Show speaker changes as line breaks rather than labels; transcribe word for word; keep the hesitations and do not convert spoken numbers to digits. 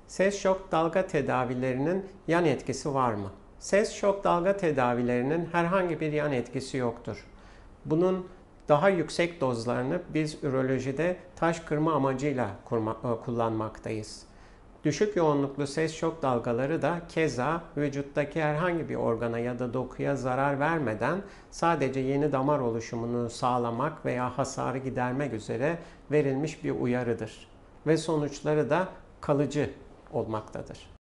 Ses şok dalga tedavilerinin yan etkisi var mı? Ses şok dalga tedavilerinin herhangi bir yan etkisi yoktur. Bunun daha yüksek dozlarını biz ürolojide taş kırma amacıyla kurma, kullanmaktayız. Düşük yoğunluklu ses şok dalgaları da keza vücuttaki herhangi bir organa ya da dokuya zarar vermeden sadece yeni damar oluşumunu sağlamak veya hasarı gidermek üzere verilmiş bir uyarıdır. Ve sonuçları da kalıcı olmaktadır.